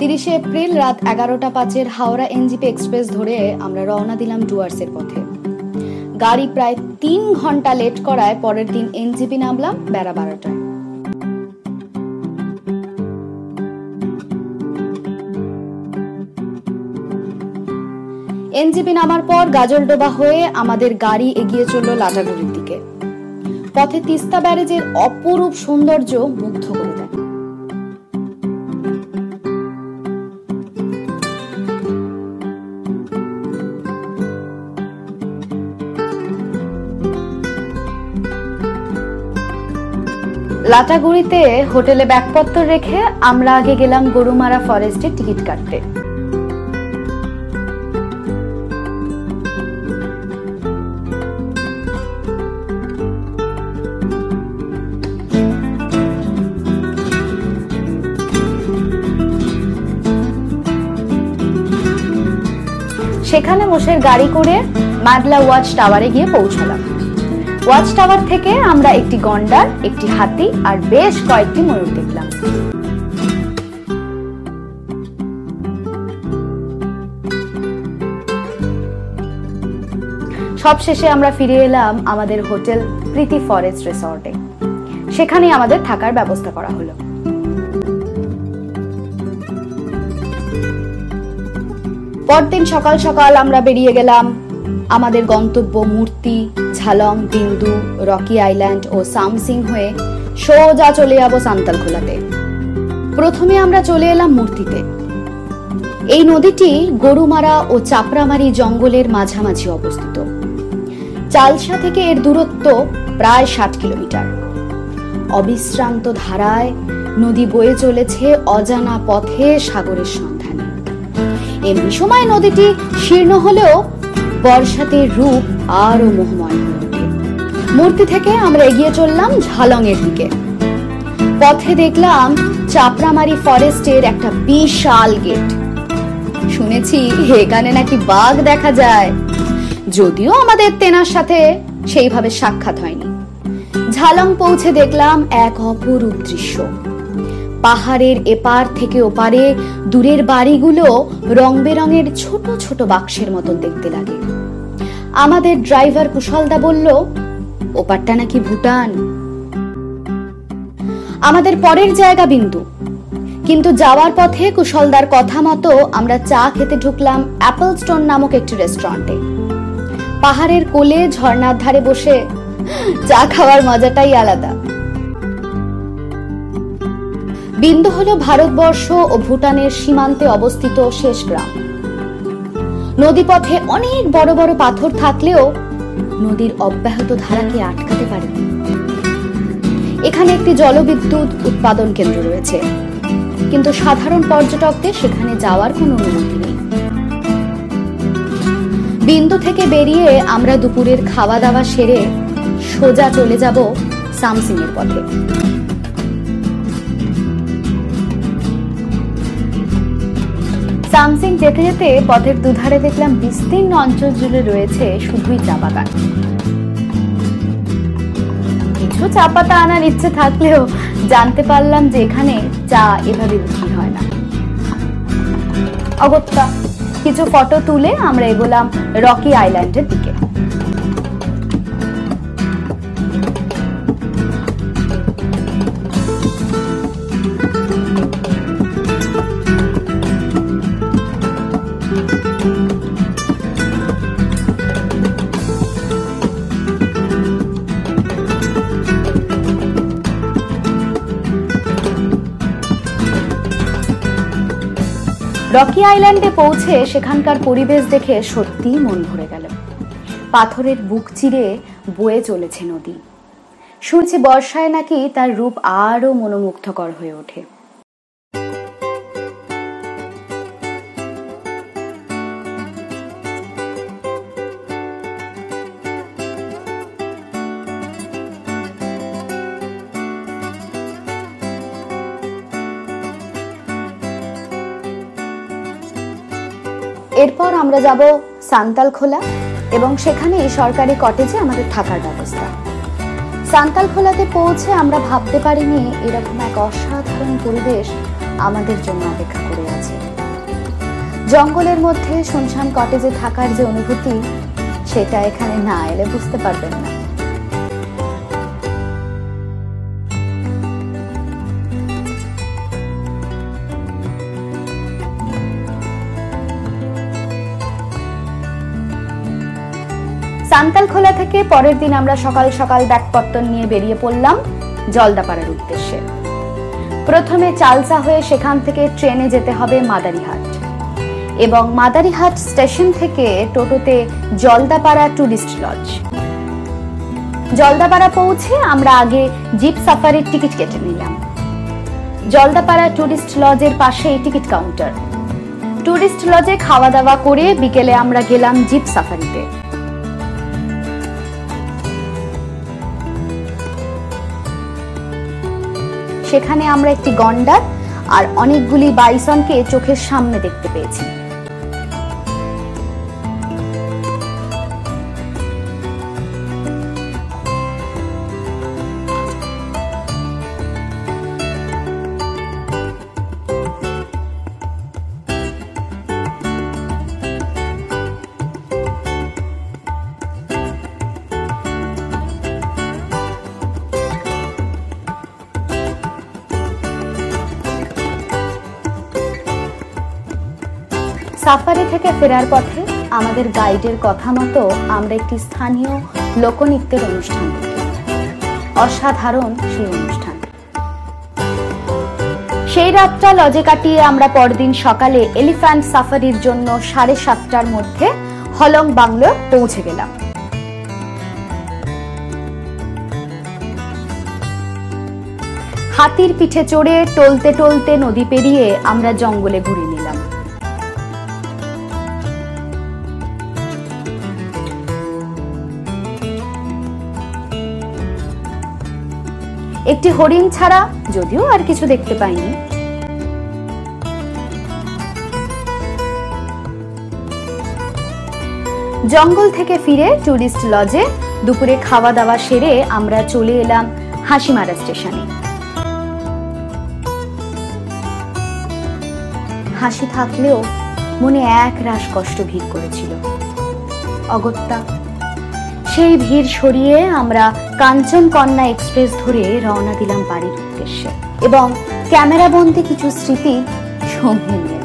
30 April রাত 11:05 Howrah NJP express ধরে আমরা রওনা দিলাম ডুয়ার্সের পথে। গাড়ি প্রায় 3 ঘন্টা লেট করায় পরের দিন এনজিপি নামলাম বেলা 12টায়। এনজিপি নামার পর গাজলডোবা হয়ে আমাদের গাড়ি এগিয়ে চলল লাটাগুড়ির দিকে। পথে তিস্তা ব্যারেজের অপরূপ সৌন্দর্য মুগ্ধ করে দেয়। লাটাগুড়িতে হোটেলে ব্যাগপত্র রেখে আমরা আগে গেলাম গরুমারা ফরেস্টে টিকিট কাটতে। সেখানে মোষের গাড়ি করে মাদলা ওয়াচ টাওয়ারে গিয়ে পৌঁছলাম। ওয়াচ টাওয়ার থেকে আমরা একটি গন্ডার, একটি হাতি আর বেশ কয়েকটি ময়ূর দেখলাম। সবশেষে আমরা ফিরে এলাম আমাদের হোটেল প্রীতি ফরেস্ট রিসর্টে। সেখানে আমাদের থাকার ব্যবস্থা করা হলো। পরদিন সকাল সকাল আমরা বেরিয়ে গেলাম আমাদের গন্তব্য মূর্তি, ঝালং, বিন্দু, রকি আইল্যান্ড ও সামসিং হয়ে সোজা চলে যাব সান্তালখোলাতে। প্রথমে আমরা চলে এলাম মূর্তিতে। এই নদীটি গরুমারা ও চাপড়ামারি জঙ্গলের মাঝামাঝি অবস্থিত। চালসা থেকে এর দূরত্ব প্রায় 60 কিলোমিটার। অবিশ্রান্ত ধারায় নদী বয়ে চলেছে অজানা পথে সাগরের সন্ধানে। এমনি সময় নদীটি শীর্ণ হলেও বর্ষাতে রূপ আরো মোহময় হয়ে ওঠে। মূর্তি থেকে আমরা এগিয়ে চললাম ঝালং এর দিকে। পথে দেখলাম চাপড়ামারি ফরেস্টের একটা বিশাল গেট। শুনেছি এখানে নাকি বাঘ দেখা যায়, যদিও আমাদের তেনার সাথে সেইভাবে সাক্ষাৎ হয়নি। ঝালং পৌঁছে দেখলাম এক অপরূপ দৃশ্য। পাহাড়ের এপার থেকে ওপারে দূরের বাড়িগুলো রং বেরঙের ছোট ছোট বাক্সের মতন দেখতে লাগে। আমাদের ড্রাইভার কুশলদা বলল, ওপারটা নাকি ভুটান। আমাদের পরের জায়গা বিন্দু, কিন্তু যাওয়ার পথে কুশলদার কথা মতো আমরা চা খেতে ঢুকলাম অ্যাপল স্টোন নামক একটি রেস্টুরেন্টে। পাহাড়ের কোলে ঝর্ণার ধারে বসে চা খাওয়ার মজাটাই আলাদা। বিন্দু হলো ভারতবর্ষ ও ভুটানের সীমান্তে অবস্থিত শেষ গ্রাম। নদীপথে অনেক বড় বড় পাথর থাকলেও নদীর অব্যাহত ধারাকে আটকাতে পারেনি। এখানে একটি জলবিদ্যুৎ উৎপাদন কেন্দ্র রয়েছে, কিন্তু সাধারণ পর্যটকদের সেখানে যাওয়ার কোনো অনুমতি নেই। বিন্দু থেকে বেরিয়ে আমরা দুপুরের খাওয়া দাওয়া সেরে সোজা চলে যাব সামসিং এর পথে। সামসিং যেতে যেতে পথের দুধারে দেখলাম বিস্তীর্ণ অঞ্চল জুড়ে রয়েছে শুধুই চা বাগান। কিছু চা পাতা আনার ইচ্ছে থাকলেও জানতে পারলাম যে এখানে চা এভাবে বিক্রি হয় না। অগত্যা কিছু ফটো তুলে আমরা এগোলাম রকি আইল্যান্ডের দিকে। রকি আইল্যান্ডে পৌঁছে সেখানকার পরিবেশ দেখে সত্যিই মন ভরে গেল। পাথরের বুক চিরে বয়ে চলেছে নদী। শুনছি বর্ষায় নাকি তার রূপ আরো মনোমুগ্ধকর হয়ে ওঠে। এরপর আমরা যাব সান্তালখোলা এবং সেখানে সরকারি কটেজে আমাদের থাকার ব্যবস্থা। সান্তালখোলাতে পৌঁছে আমরা ভাবতে পারিনি এরকম এক অসাধারণ পরিবেশ আমাদের জন্য অপেক্ষা করে আছে। জঙ্গলের মধ্যে শুনশান কটেজে থাকার যে অনুভূতি, সেটা এখানে না এলে বুঝতে পারবেন না। সান্তালখোলা থেকে পরের দিন আমরা সকাল সকাল ব্যাগপত্তর নিয়ে বেরিয়ে পড়লাম জলদাপাড়ার উদ্দেশ্যে। প্রথমে চালসা হয়ে সেখান থেকে ট্রেনে যেতে হবে মাদারিহাট এবং মাদারিহাট স্টেশন থেকে টোটোতে জলদাপাড়া টুরিস্ট লজ। জলদাপাড়া পৌঁছে আমরা আগে জিপ সাফারির টিকিট কেটে নিলাম। জলদাপাড়া টুরিস্ট লজের পাশেই টিকিট কাউন্টার। টুরিস্ট লজে খাওয়া দাওয়া করে বিকেলে আমরা গেলাম জিপ সাফারিতে। সেখানে আমরা একটি গন্ডার আর অনেকগুলি বাইসনকে চোখের সামনে দেখতে পেয়েছি। সাফারি থেকে ফেরার পথে আমাদের গাইডের কথা মতো আমরা একটি স্থানীয় লোকনৃত্যের অনুষ্ঠান দেখি। অসাধারণ সেই অনুষ্ঠান। সেই রাতটা লজে কাটিয়ে আমরা পরদিন সকালে এলিফ্যান্ট সাফারির জন্য 7:30টার মধ্যে হলং বাংলোর পৌঁছে গেলাম। হাতির পিঠে চড়ে টলতে টলতে নদী পেরিয়ে আমরা জঙ্গলে ঘুরে নিলাম। একটি হরিণ ছাড়া যদিও আর কিছু দেখতে পাইনি। জঙ্গল থেকে ফিরে টুরিস্ট লজে দুপুরে খাওয়া দাওয়া সেরে আমরা চলে এলাম হাসিমারা স্টেশনে। হাসি থাকলেও মনে এক রাশ কষ্ট ভিড় করেছিল। অগত্যা সেই ভিড় সরিয়ে আমরা কাঞ্চনকন্যা এক্সপ্রেস ধরে রওনা দিলাম বাড়ির উদ্দেশ্যে এবং ক্যামেরাবন্দি কিছু স্মৃতি সঙ্গে নিয়ে।